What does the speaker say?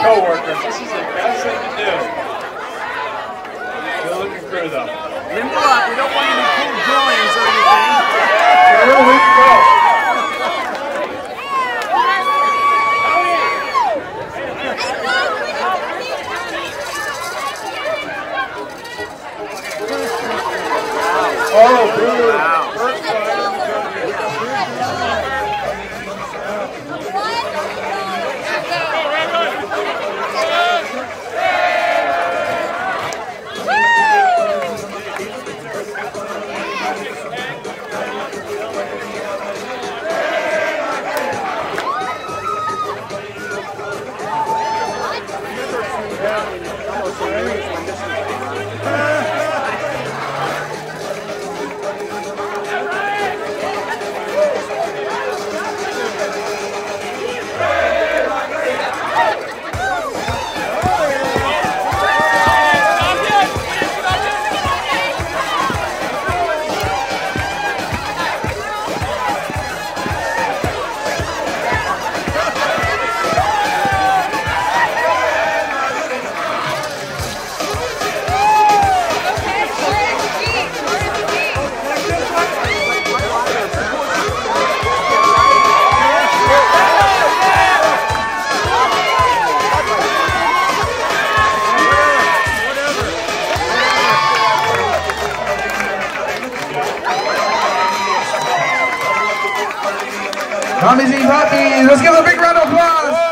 co-workers. This is the best thing to do. Good looking crew though. Limber up, we don't want any cool drawings or anything. Here we go. Oh, dude. Wow. Mami and Papi, let's give them a big round of applause.